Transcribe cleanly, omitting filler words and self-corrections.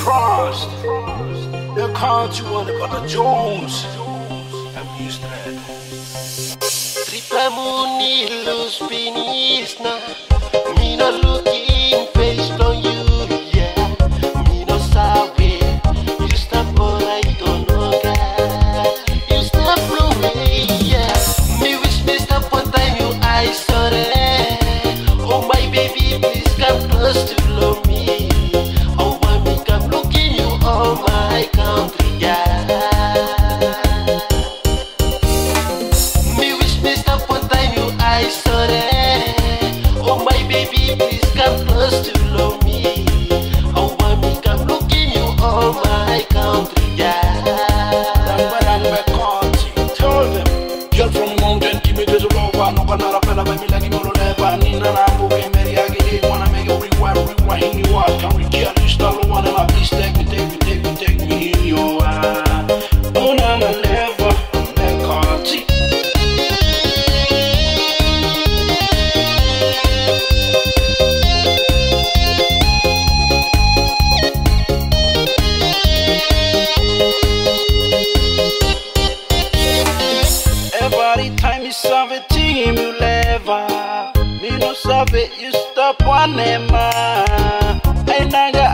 Frost. The country one got the Jones. I'm used to that. Triple moon, luz pinisna. Me no looking face from you, yeah. Me no sabe. You stop all I don't know, God. You stop from me, yeah. Me wish me stop what time you I saw it. Oh my baby, please come close to love me. Oh mommy, come looking you all my country, yeah. Me wish me stop what time you I saw it. Oh my baby, please come close to love me. Oh mommy, come looking you all my country, yeah. Tell them, girl from mountain, give me this rover. No banana fella, by me like you don't ever need an ambo. Wanna make a rewind you out. Can we get you start one of my please take me in your eye. Oh, no, no, never, Mekati. Every time you serve a team, you lever. Me no serve it, you stop one man.